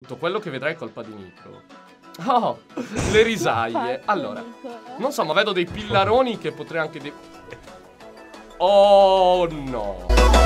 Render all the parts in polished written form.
Tutto quello che vedrai è colpa di Nico. Oh, le risaie. Allora, non so, ma vedo dei pillaroni che potrei anche... Oh no.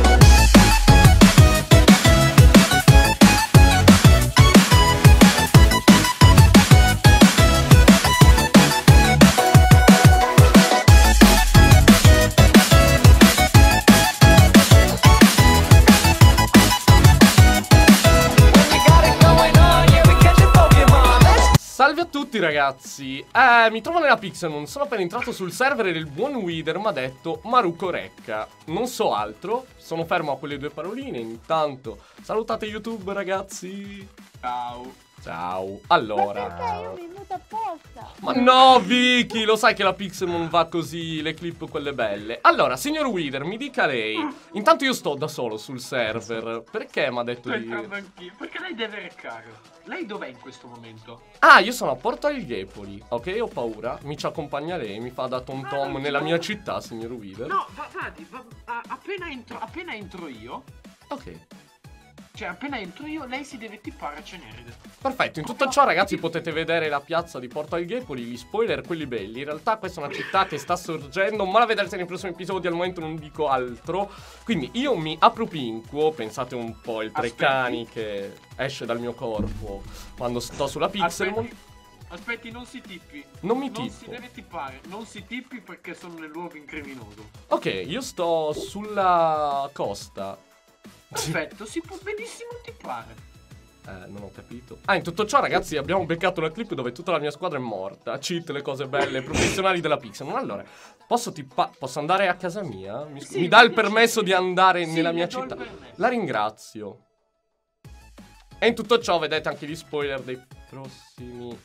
Salve a tutti ragazzi, mi trovo nella Pixelmon, sono appena entrato sul server e il buon Wither mi ha detto Maruko Recca. Non so altro, sono fermo a quelle due paroline, intanto salutate YouTube ragazzi. Ciao. Ciao, allora. Ma perché io mi muto apposta? Ma no Vicky, lo sai che la Pixelmon va così, le clip quelle belle. Allora, signor Wither, mi dica lei, intanto io sto da solo sul server, perché mi ha detto Sto di... entrando anch'io, perché lei deve reccare. Lei dov'è in questo momento? Ah, io sono a Porto Alghepoli, ok? Ho paura, mi ci accompagna lei, mi fa da tom tom nella mia città, signor Wither. No, appena entro io, Ok, cioè appena entro io, lei si deve tippare a Ceneride. perfetto, in tutto ciò ragazzi potete vedere la piazza di Porto Alghepoli, gli spoiler quelli belli. In realtà questa è una città che sta sorgendo, ma la vedrete nei prossimi episodi, al momento non dico altro. Quindi io mi appropinquo, pensate un po' il Treccani che esce dal mio corpo quando sto sulla Pixelmon. Aspetti, non si tippi. Non mi Non si tippo. deve tippare, non si tippi perché sono nel luogo incriminoso. Ok, io sto sulla costa. Perfetto, si può benissimo tippare. Non ho capito. Ah, in tutto ciò, ragazzi, abbiamo beccato una clip dove tutta la mia squadra è morta. Cheat, le cose belle, professionali della Pixelmon. Allora, posso andare a casa mia? Sì, Mi dà il permesso di andare sì, nella le mia do il città? permesso. La ringrazio. E in tutto ciò vedete anche gli spoiler dei prossimi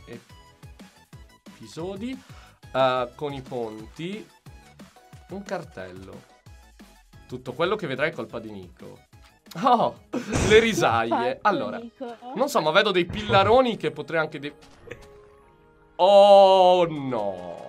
episodi. Con i ponti. Un cartello. Tutto quello che vedrai è colpa di Nico. Oh, le risaie. Allora, non so, ma vedo dei pillaroni che potrei anche... Oh no.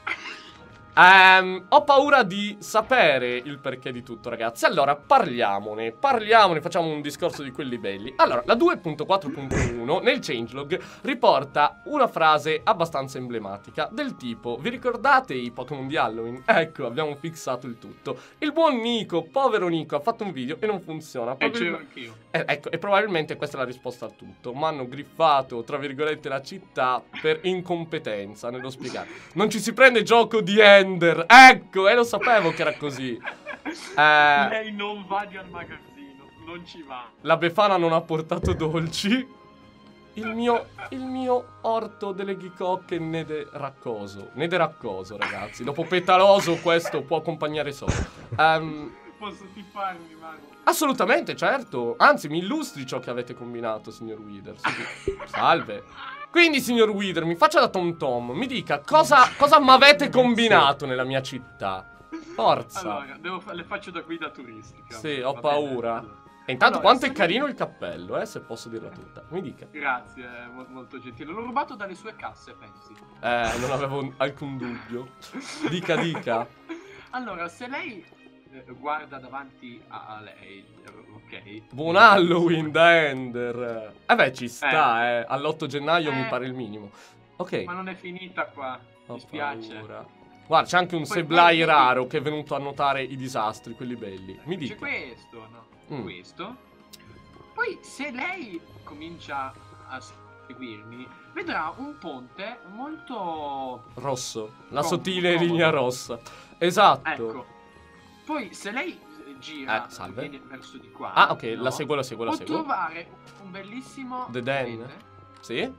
Ho paura di sapere il perché di tutto, ragazzi. Allora, parliamone, facciamo un discorso di quelli belli. Allora, la 2.4.1 nel changelog riporta una frase abbastanza emblematica, del tipo: vi ricordate i Pokémon di Halloween? Ecco, abbiamo fissato il tutto. Il buon Nico, povero Nico, ha fatto un video e non funziona. E c'ero anch'io. Ecco, e probabilmente questa è la risposta al tutto. Mi hanno griffato, tra virgolette, la città per incompetenza nello spiegare. Non ci si prende gioco di Ender. Ecco, lo sapevo che era così. Lei non va al magazzino, non ci va. La Befana non ha portato dolci. Il mio orto delle ghicocche nede raccoso. Nede raccoso, ragazzi. Dopo petaloso questo può accompagnare solo. Posso tipparmi, Mago? Assolutamente, certo. Anzi, mi illustri ciò che avete combinato, signor Wither. Salve. Quindi, signor Wither, mi faccia da tom tom. Mi dica cosa mi avete combinato nella mia città. Forza. Allora, le faccio da guida turistica. Sì, ho Va paura. bene. E intanto Allora, quanto è se carino il cappello, se posso dirla tutta. Mi dica. Grazie, molto gentile. L'ho rubato dalle sue casse, pensi? Non avevo alcun dubbio. Dica. Allora, se lei guarda davanti a lei, ok? Buon Halloween da Ender. Beh, ci sta, all'8 gennaio mi pare il minimo. Ok. Ma non è finita qua, mi spiace. Paura. Guarda, c'è anche un Seblai raro che è venuto a notare i disastri, quelli belli. Mi dica. C'è questo, no? Questo. Poi, se lei comincia a seguirmi, vedrà un ponte molto rosso. La sottile linea rossa. Esatto. Ecco. Poi, se lei gira salve. viene verso di qua. Ah, ok, no? la seguo. Può trovare un bellissimo The Den. Sì?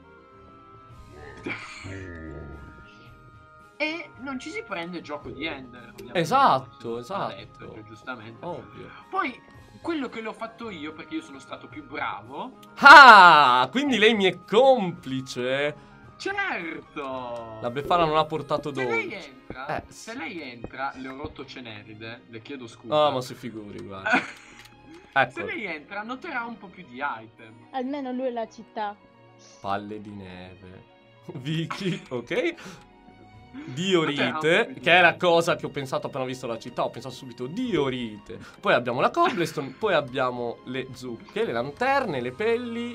E non ci si prende gioco di Ender. Esatto. Detto, giustamente. Ovvio. Poi, quello che l'ho fatto io, perché io sono stato più bravo. Ah, quindi lei mi è complice. Certo! La Befana non ha portato dolci. Se lei entra, le ho rotto Ceneride, le chiedo scusa. No, ma si figuri, guarda. Ecco. Se lei entra, noterà un po' più di item. Almeno lui è la città. Palle di neve. Vicky, ok? Diorite, che è la cosa che ho pensato appena visto la città. Ho pensato subito Diorite. Poi abbiamo la cobblestone, poi abbiamo le zucche, le lanterne, le pelli.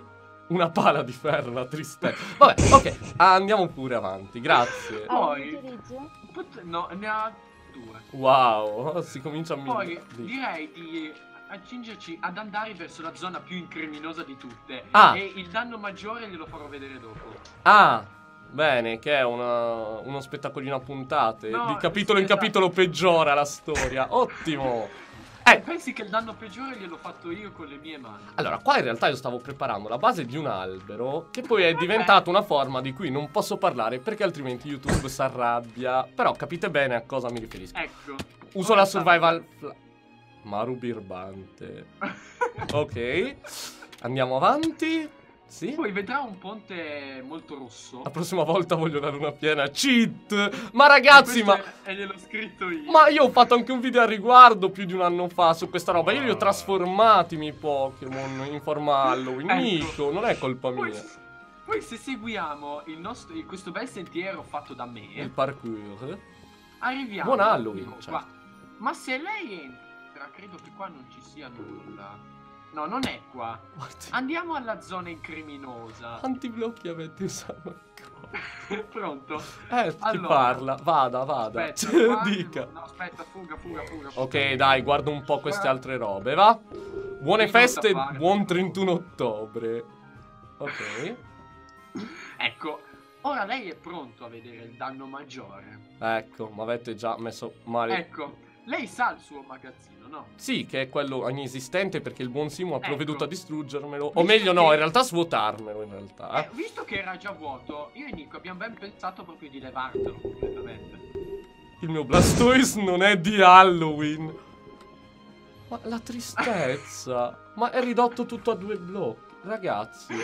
Una pala di ferro, una tristezza. Vabbè, ok, andiamo pure avanti, grazie. Poi- Utilizzo? No, ne ha 2. Wow, si comincia a Poi direi di accingerci ad andare verso la zona più incriminosa di tutte. Ah. E il danno maggiore glielo farò vedere dopo. Ah, bene, che è uno spettacolino a puntate. No, Di capitolo in sì, capitolo peggiora la storia. Ottimo. Pensi che il danno peggiore gliel'ho fatto io con le mie mani? Allora, qua in realtà io stavo preparando la base di un albero che poi è diventato una forma di cui non posso parlare perché altrimenti YouTube si arrabbia. Però capite bene a cosa mi riferisco. Ecco. Uso ora la sta- survival Maru birbante. Ok. Andiamo avanti. Sì. Poi vedrà un ponte molto rosso. La prossima volta voglio la luna piena. Cheat. Ma ragazzi, Questo E gliel'ho scritto io. Ma io ho fatto anche un video a riguardo più di un anno fa su questa roba. Io li ho trasformati i miei Pokémon in forma Halloween. Ecco. Nico, non è colpa Poi, mia. poi se seguiamo questo bel sentiero fatto da Il me, parkour. arriviamo Buon Halloween, ecco certo. qua. Ma se lei entra, credo che qua non ci sia nulla. No, non è qua. Andiamo alla zona incriminosa. Quanti blocchi avete usato? Pronto? Chi Allora. parla? Vada. Aspetta, qua- Dica. No, aspetta, fuga. Ok, dai, guardo un po' queste altre robe, va? Buone Io feste, non da fare. buon 31 ottobre. Ok. Ecco, ora lei è pronto a vedere il danno maggiore. Ecco, ma avete già messo male. Ecco, lei sa il suo magazzino, no? Sì, che è quello inesistente perché il buon Simo ha Ecco. provveduto a distruggermelo. O Visto meglio no, che- in realtà svuotarmelo in realtà. Visto che era già vuoto, io e Nico abbiamo ben pensato proprio di levartelo completamente. Il mio Blastoise non è di Halloween. Ma la tristezza. Ma è ridotto tutto a 2 blocchi. Ragazzi,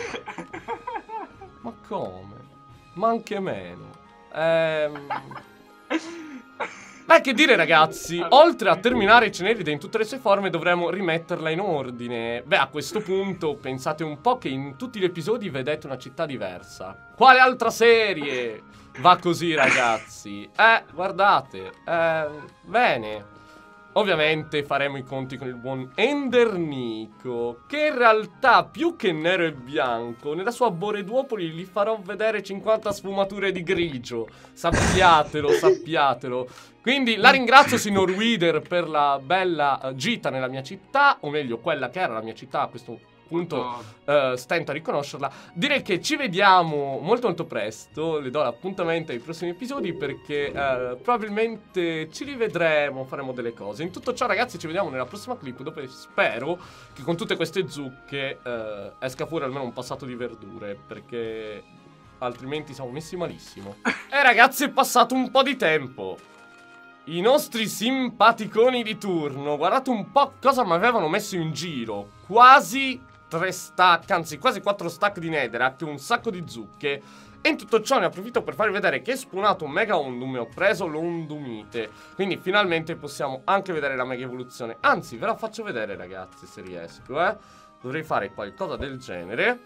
ma come? Ma anche meno. Beh, che dire ragazzi, oltre a terminare Ceneride in tutte le sue forme dovremmo rimetterla in ordine. Beh, a questo punto pensate un po' che in tutti gli episodi vedete una città diversa. Quale altra serie va così ragazzi? Guardate, bene. Ovviamente faremo i conti con il buon Ender Nico, che in realtà più che nero e bianco, nella sua Boreduopoli gli farò vedere 50 sfumature di grigio. Sappiatelo. Quindi la ringrazio signor Wider per la bella gita nella mia città, o meglio quella che era la mia città a questo punto. Stento a riconoscerla. Direi che ci vediamo molto presto. Le do l'appuntamento ai prossimi episodi perché probabilmente ci rivedremo, faremo delle cose. In tutto ciò ragazzi ci vediamo nella prossima clip, dove spero che con tutte queste zucche esca fuori almeno un passato di verdure, perché altrimenti siamo messi malissimo. E ragazzi, è passato un po' di tempo. I nostri simpaticoni di turno, guardate un po' cosa mi avevano messo in giro. Quasi 3 stack, anzi quasi 4 stack di Netherrack, un sacco di zucche. E in tutto ciò ne approfitto per farvi vedere che è spawnato un Mega Ondum e ho preso l'Ondumite. Quindi finalmente possiamo anche vedere la mega evoluzione. Anzi, ve la faccio vedere ragazzi, se riesco, Dovrei fare qualcosa del genere.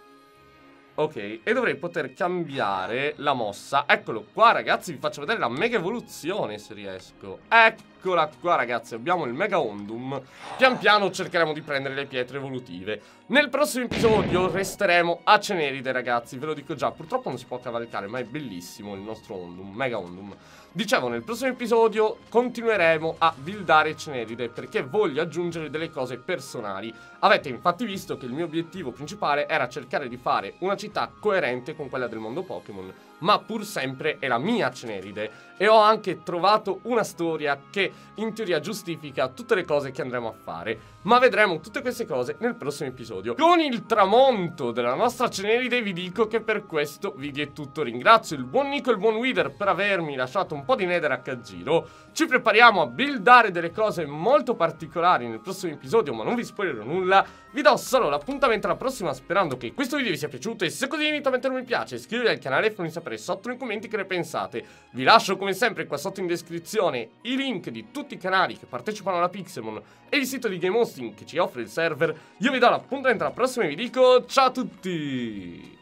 Ok, e dovrei poter cambiare la mossa. Eccolo qua ragazzi, vi faccio vedere la mega evoluzione se riesco. Eccola qua ragazzi, abbiamo il Mega Ondum. Pian piano cercheremo di prendere le pietre evolutive. Nel prossimo episodio resteremo a Ceneride ragazzi, ve lo dico già. Purtroppo non si può cavalcare, ma è bellissimo il nostro Ondum, Mega Ondum. Dicevo, nel prossimo episodio continueremo a buildare Ceneride perché voglio aggiungere delle cose personali. Avete infatti visto che il mio obiettivo principale era cercare di fare una città coerente con quella del mondo Pokémon, ma pur sempre è la mia Ceneride. E ho anche trovato una storia che in teoria giustifica tutte le cose che andremo a fare. Ma vedremo tutte queste cose nel prossimo episodio. Con il tramonto della nostra Ceneride vi dico che per questo video è tutto. Ringrazio il buon Nico e il buon Wider per avermi lasciato un po' di Netherrack a giro. Ci prepariamo a buildare delle cose molto particolari nel prossimo episodio, ma non vi spoilerò nulla. Vi do solo l'appuntamento alla prossima, sperando che questo video vi sia piaciuto. E se così vi invito a mettere un mi piace, iscrivetevi al canale e fatemi sapere sotto nei commenti che ne pensate. Vi lascio come sempre qua sotto in descrizione i link di tutti i canali che partecipano alla Pixelmon e il sito di Game Hosting che ci offre il server. Io vi do l'appuntamento alla prossima e vi dico ciao a tutti!